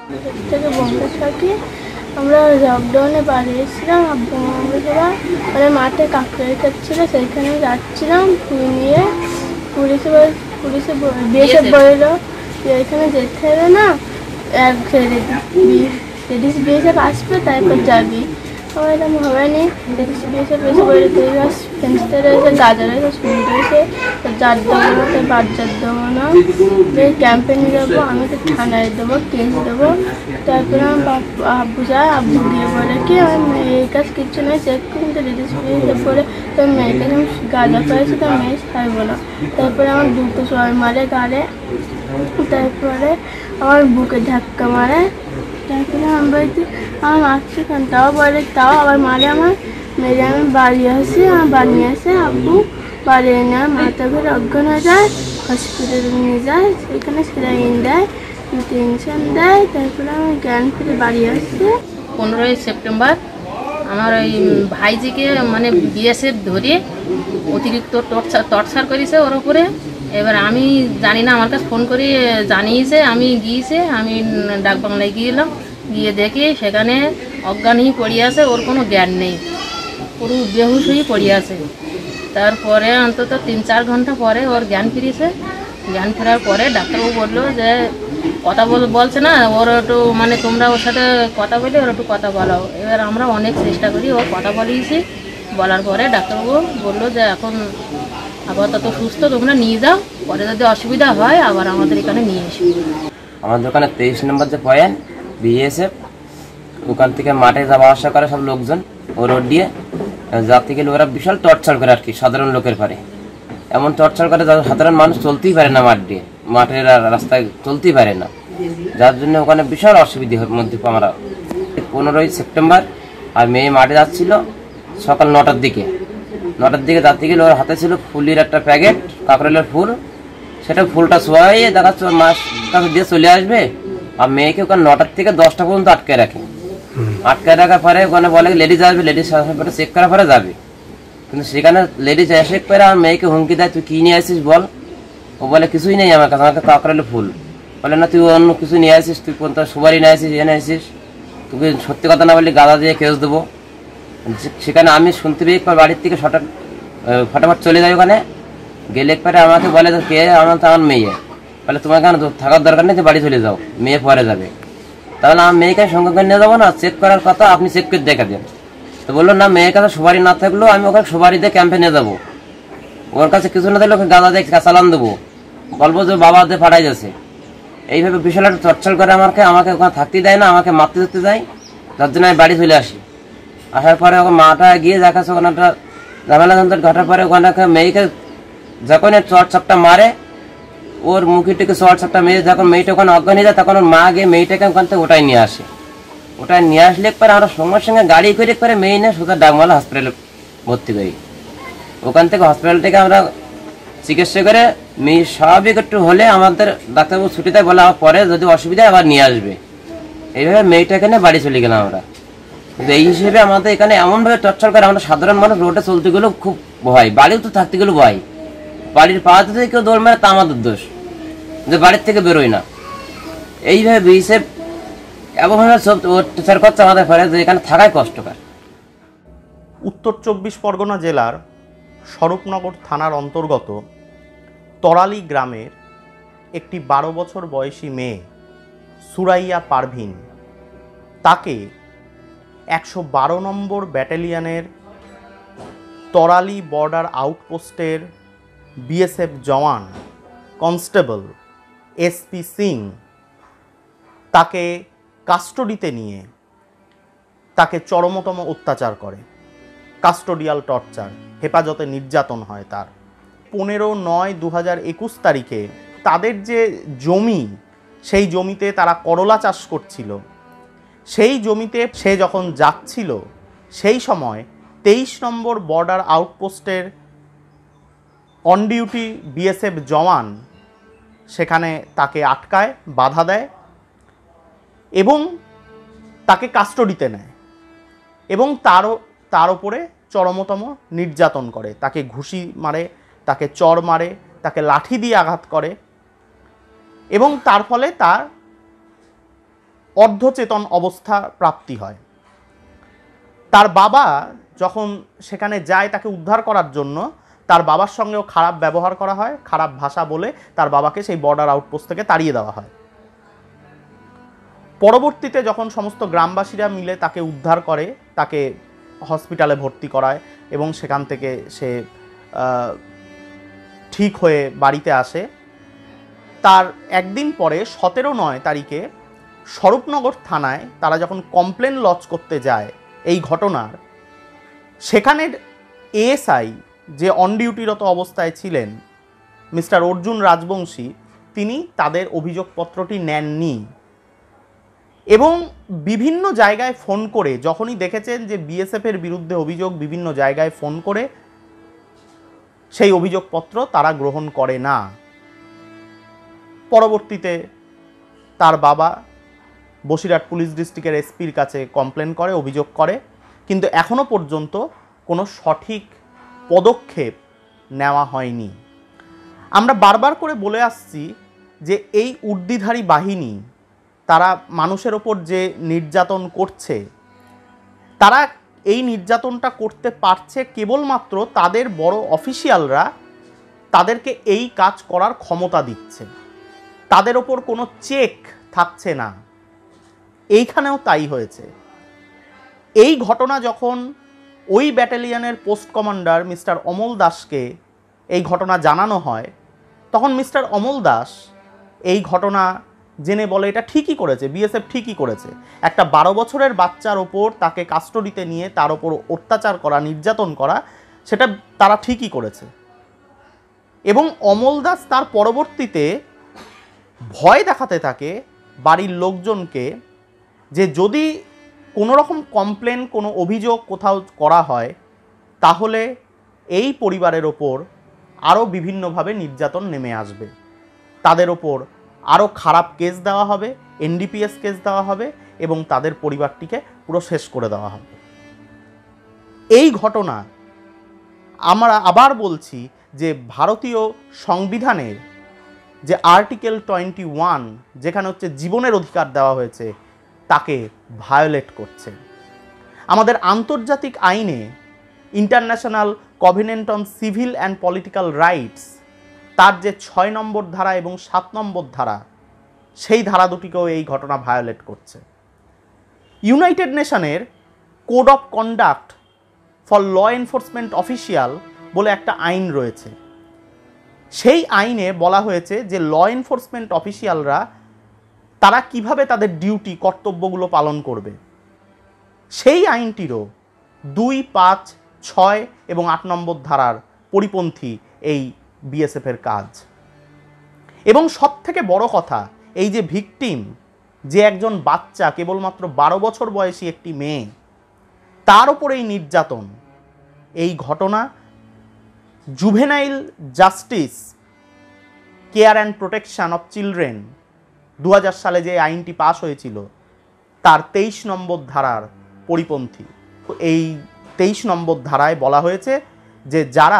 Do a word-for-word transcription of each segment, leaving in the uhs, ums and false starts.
থেকে বন্ধু থাকি। আমরা লকডাউনে বাড়ি এসেছিলাম, আব্বু আমরা সবাই মানে মাঠে কাঁকড়া খাচ্ছিল, সেইখানে যাচ্ছিলাম নিয়ে পুলিশে পুলিশে বিএসএফ বললো যে এখানে যেতে হবে না, এক লেডিস বিএসএফ আসবে তারপর যাবি। আমার এরকম হবে নি, লেডিস বিএসএফ এসে বলে তুই ফেন্সতে রয়েছে, গাজা রয়েছে, শুরু রয়েছে, জার দেবো না, তার বাদ জার দেবো না, ক্যাম্পে নিয়ে যাবো, আমি তো থানায় দেবো, কেস দেবো। তারপরে আমার আব্বু যায়, আব্বু গিয়ে বলে কি আমার মেয়ের কাছে কিচ্ছু নয়, চেক কিন্তু লেডিস বিএসএফ বলে তোর মেয়ের কাছে আমি গাজা করেছি, তোর মেয়ে ছাড়বো না। তারপরে আমার দুটো সবাই মারে গাড়ে, তারপরে আমার বুকে ধাক্কা মারে, তারপরে আমি বলছি আমার মারছি কেন, তাও বলে তাও আবার মারে, আমার মেরে আমি বাড়ি আসি, আমার বাড়ি আসে আব্বু বাড়ি এনে মাথা ঘুরে অজ্ঞান হয়ে যায়, হসপিটালে নিয়ে যায়, সেখানে সেলাইন দেয়, টেনশন দেয়, তারপরে আমি জ্ঞান ফিরে বাড়ি আসছি। পনেরোই সেপ্টেম্বর আমার ওই ভাইজিকে মানে বিএসএফ ধরে অতিরিক্ত টর্চার টর্চার করেছে ওর উপরে। এবার আমি জানি না, আমার কাছে ফোন করে জানিয়েছে, আমি গিয়েছে, আমি ডাক বাংলায় গিয়েলাম, গিয়ে দেখি সেখানে অজ্ঞান হয়ে পড়ে আছে, ওর কোনো জ্ঞান নেই, পুরো বেহুশ হয়ে পড়ে আছে। তারপরে অন্তত তিন চার ঘন্টা পরে ওর জ্ঞান ফিরেছে। জ্ঞান ফেরার পরে ডাক্তারবাবু বললো যে কথা বল বলছে না, ওর একটু মানে তোমরা ওর সাথে কথা বলে ওর একটু কথা বলাও। এবার আমরা অনেক চেষ্টা করি, ও কথা বলিয়েছি, বলার পরে ডাক্তারবাবু বললো যে এখন আপাতত সুস্থ, তোমরা নিয়ে যাও, পরে যদি অসুবিধা হয় আবার আমাদের এখানে নিয়ে এসো। আমার দোকানে তেইশ নম্বর যে পয়েন্ট বিএসএফ, ওখান থেকে মাঠে যাওয়া আসা করে সব লোকজন, ও রোড দিয়ে যা থেকে ওরা বিশাল টর্চার করে আর কি, সাধারণ লোকের পারে এমন টর্চার করে সাধারণ মানুষ চলতেই পারে না, মাঠ দিয়ে মাঠের রাস্তায় চলতেই পারে না, যার জন্য ওখানে বিশাল অসুবিধার মধ্যে আমরা। পনেরোই সেপ্টেম্বর আর মেয়ে মাঠে যাচ্ছিল সকাল নটার দিকে, নটার দিকে যাতে গেলে ওর হাতে ছিল ফুলের একটা প্যাকেট, কাঁকরোলের ফুল, সেটা ফুলটা ছোঁয়াইয়ে দেখাচ্ছে মাছ কাছে দিয়ে চলে আসবে, আর মেয়েকে ওখানে নটার থেকে দশটা পর্যন্ত আটকে রাখে। আটকে রাখার পরে ওখানে বলে লেডিস আসবে, লেডিস আসার পরে চেক করার পরে যাবে, কিন্তু সেখানে লেডিস এসে পরে আমার মেয়েকে হুমকি দেয় তুই কি নিয়ে আসিস বল। ও বলে কিছুই নেই আমার কাছে, আমাকে কাঁকরোলের ফুল। বলে না তুই অন্য কিছু নিয়ে আসিস, তুই কোন সুপারি নিয়ে আসিস, এনে আসিস, তোকে সত্যি কথা না বললে গাদা দিয়ে কেস দেবো। সেখানে আমি শুনতে পেয়ে একবার বাড়ির থেকে ফটা ফটাফট চলে যাই, ওখানে গেলে একবারে আমাকে বলে কে, আমার তো আমার মেয়ে। বলে তোমার এখানে থাকার দরকার নেই, বাড়ি চলে যাও, মেয়ে পরে যাবে। তাহলে আমার মেয়েকে সঙ্গে করে নিয়ে যাবো না, চেক করার কথা আপনি চেক করে দেখা দেন। তো বললো না মেয়ের কাছে সুপারি না থাকলেও আমি ওখানে সুপারি দিয়ে ক্যাম্পে নিয়ে যাবো, ওর কাছে কিছু না থাকলে ওকে গাঁদা দিয়ে চালান দেবো, বলবো যে বাবা দিয়ে পাঠাই যাচ্ছে। এইভাবে বিশাল একটা চর্চল করে আমাকে, আমাকে ওখানে থাকতে দেয় না, আমাকে মারতে ধরতে যায়, যার জন্য আমি বাড়ি চলে আসি। আসার পরে ওখানে মাটা গিয়ে দেখাচ্ছে ওখানে একটা ঝামেলা ঝঞ্ঝট ঘটার পরে ওখানে মেয়েকে যখন চট চাপটা মারে, ওর মুখিটিকে চট চাপটা মেরে যখন মেয়েটা ওখানে অজ্ঞান হয়ে যায়, তখন ওর মা গিয়ে মেয়েটাকে ওখান থেকে ওটাই নিয়ে আসে। ওটাই নিয়ে আসলে পরে আমরা সঙ্গে সঙ্গে গাড়ি করে করে মেয়ে নিয়ে সোজা ডাকমালা হসপিটালে ভর্তি করি। ওখান থেকে হসপিটাল থেকে আমরা চিকিৎসা করে মেয়ে স্বাভাবিক একটু হলে আমাদের ডাক্তারবাবু ছুটিতে বলে আমার পরে যদি অসুবিধা আবার নিয়ে আসবে। এইভাবে মেয়েটাকে নিয়ে বাড়ি চলে গেলাম আমরা। কিন্তু এই হিসেবে আমাদের এখানে এমনভাবে টর্চার করে, আমরা সাধারণ মানুষ রোডে চলতে গেলেও খুব ভয়, বাড়িও তো থাকতে গেলেও ভয়, বাড়ির পাড়াতে থেকে কেউ দৌড় মারে তা আমাদের দোষ, যে বাড়ির থেকে বেরোয় না। এইভাবে বিএসএফ এমনভাবে সব অত্যাচার করছে আমাদের পরে, যে এখানে থাকাই কষ্টকর। উত্তর চব্বিশ পরগনা জেলার স্বরূপনগর থানার অন্তর্গত তরালি গ্রামের একটি বারো বছর বয়সী মেয়ে সুরাইয়া পারভিন, তাকে একশো বারো নম্বর ব্যাটালিয়নের তরালি বর্ডার আউটপোস্টের BSF jawan constable SP Singh তাকে কাস্টডিতে নিয়ে তাকে চরমতম অত্যাচার করে, কাস্টোডিয়াল টর্চার, হেফাজতে নির্যাতন হয় তার। পনেরো নয় দু হাজার একুশ তারিখে তাদের যে জমি, সেই জমিতে তারা করলা চাষ করছিল, সেই জমিতে সে যখন যাচ্ছিল সেই সময় তেইশ নম্বর বর্ডার আউটপোস্টের অন ডিউটি বিএসএফ জওয়ান সেখানে তাকে আটকায়, বাধা দেয় এবং তাকে কাস্টডিতে নেয় এবং তারও তার উপরে চরমতম নির্যাতন করে, তাকে ঘুষি মারে, তাকে চর মারে, তাকে লাঠি দিয়ে আঘাত করে এবং তার ফলে তার অর্ধচেতন অবস্থা প্রাপ্তি হয়। তার বাবা যখন সেখানে যায় তাকে উদ্ধার করার জন্য, তার বাবার সঙ্গেও খারাপ ব্যবহার করা হয়, খারাপ ভাষা বলে তার বাবাকে সেই বর্ডার আউটপোস্ট থেকে তাড়িয়ে দেওয়া হয়। পরবর্তীতে যখন সমস্ত গ্রামবাসীরা মিলে তাকে উদ্ধার করে, তাকে হসপিটালে ভর্তি করায় এবং সেখান থেকে সে ঠিক হয়ে বাড়িতে আসে, তার একদিন পরে সতেরো নয় তারিখে স্বরূপনগর থানায় তারা যখন কমপ্লেন লজ করতে যায় এই ঘটনার, সেখানের এএসআই যে অন ডিউটিরত অবস্থায় ছিলেন মিস্টার অর্জুন রাজবংশী, তিনি তাদের অভিযোগপত্রটি নেননি এবং বিভিন্ন জায়গায় ফোন করে যখনই দেখেছেন যে বিএসএফের বিরুদ্ধে অভিযোগ, বিভিন্ন জায়গায় ফোন করে সেই অভিযোগপত্র তারা গ্রহণ করে না। পরবর্তীতে তার বাবা বসিরহাট পুলিশ ডিস্ট্রিক্টের এসপির কাছে কমপ্লেন করে, অভিযোগ করে, কিন্তু এখনো পর্যন্ত কোনো সঠিক পদক্ষেপ নেওয়া হয়নি। আমরা বারবার করে বলে আসছি যে এই উর্দিধারী বাহিনী তারা মানুষের ওপর যে নির্যাতন করছে, তারা এই নির্যাতনটা করতে পারছে কেবলমাত্র তাদের বড় অফিসিয়ালরা তাদেরকে এই কাজ করার ক্ষমতা দিচ্ছে, তাদের ওপর কোনো চেক থাকছে না। এইখানেও তাই হয়েছে। এই ঘটনা যখন ওই ব্যাটালিয়নের পোস্ট কমান্ডার মিস্টার অমল দাসকে এই ঘটনা জানানো হয়, তখন মিস্টার অমল দাস এই ঘটনা জেনে বলে এটা ঠিকই করেছে, বিএসএফ ঠিকই করেছে। একটা বারো বছরের বাচ্চার ওপর তাকে কাস্টডিতে নিয়ে তার ওপর অত্যাচার করা, নির্যাতন করা, সেটা তারা ঠিকই করেছে। এবং অমল দাস তার পরবর্তীতে ভয় দেখাতে থাকে বাড়ির লোকজনকে যে যদি কোনো রকম কমপ্লেন, কোনো অভিযোগ কোথাও করা হয়, তাহলে এই পরিবারের ওপর আরও বিভিন্নভাবে নির্যাতন নেমে আসবে, তাদের ওপর আরও খারাপ কেস দেওয়া হবে, এনডিপিএস কেস দেওয়া হবে এবং তাদের পরিবারটিকে পুরো শেষ করে দেওয়া হবে। এই ঘটনা আমরা আবার বলছি যে ভারতীয় সংবিধানের যে আর্টিকেল টোয়েন্টি ওয়ান, যেখানে হচ্ছে জীবনের অধিকার দেওয়া হয়েছে, তাকে ভায়োলেট করছে। আমাদের আন্তর্জাতিক আইনে international covenant on civil and political rights, তার যে ছয় নম্বর ধারা এবং সাত নম্বর ধারা, সেই ধারা দুটিকেও এই ঘটনা ভায়োলেট করছে। ইউনাইটেড নেশনের code of conduct for law enforcement official বলে একটা আইন রয়েছে। সেই আইনে বলা হয়েছে যে ল এনফোর্সমেন্ট অফিসিয়ালরা তারা কিভাবে তাদের ডিউটি, কর্তব্যগুলো পালন করবে। সেই আইনটিরও দুই, পাঁচ, ছয় এবং আট নম্বর ধারার পরিপন্থী এই বিএসএফের কাজ। এবং সব থেকে বড় কথা, এই যে ভিকটিম, যে একজন বাচ্চা, কেবলমাত্র বারো বছর বয়সী একটি মেয়ে, তার ওপর এই নির্যাতন, এই ঘটনা juvenile justice care and protection of children দু হাজার সালে যে আইনটি পাশ হয়েছিল, তার তেইশ নম্বর ধারার পরিপন্থী। এই তেইশ নম্বর ধারায় বলা হয়েছে যে যারা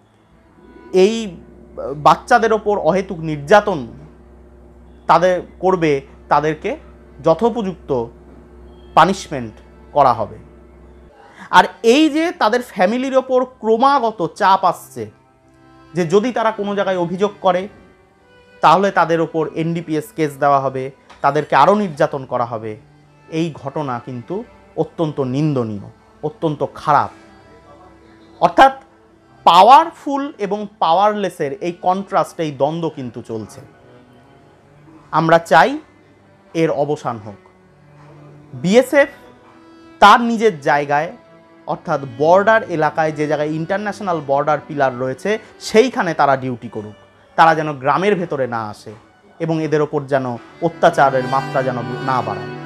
এই বাচ্চাদের ওপর অহেতুক নির্যাতন তাদের করবে, তাদেরকে যথোপযুক্ত পানিশমেন্ট করা হবে। আর এই যে তাদের ফ্যামিলির ওপর ক্রমাগত চাপ আসছে যে যদি তারা কোনো জায়গায় অভিযোগ করে তাহলে তাদের ওপর এনডিপিএস কেস দেওয়া হবে, তাদেরকে আরও নির্যাতন করা হবে, এই ঘটনা কিন্তু অত্যন্ত নিন্দনীয়, অত্যন্ত খারাপ। অর্থাৎ পাওয়ারফুল এবং পাওয়ারলেসের এই কন্ট্রাস্ট, এই দ্বন্দ্ব কিন্তু চলছে। আমরা চাই এর অবসান হোক। বিএসএফ তার নিজের জায়গায়, অর্থাৎ বর্ডার এলাকায়, যে জায়গায় ইন্টারন্যাশনাল বর্ডার পিলার রয়েছে, সেইখানে তারা ডিউটি করুক। তারা যেন গ্রামের ভেতরে না আসে এবং এদের ওপর যেন অত্যাচারের মাত্রা যেন না বাড়ায়।